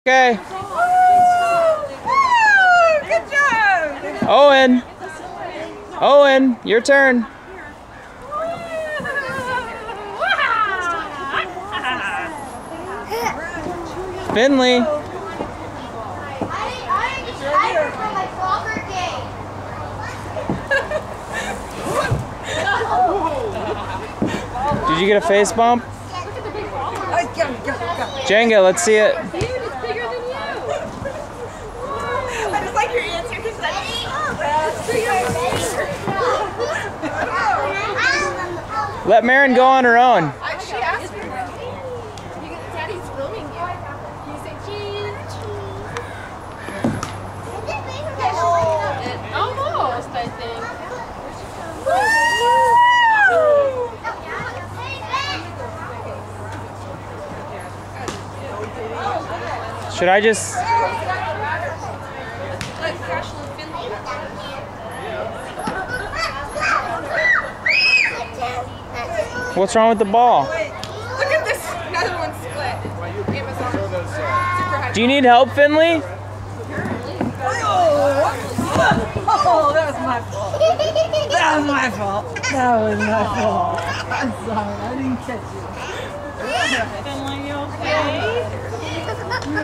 Okay. Good job. Owen, your turn. Finley. Did you get a face bump? Jenga, let's see it. I just like your answer because Let Marin go on her own. she asked me. Daddy's filming you. You say cheese. Almost, I think. Should I just... What's wrong with the ball? Look at this. Another one's split. Amazon. Do you need help, Finley? Oh, that was my fault. That was my fault. That was my fault. I'm sorry, I didn't catch you. Finley, you okay?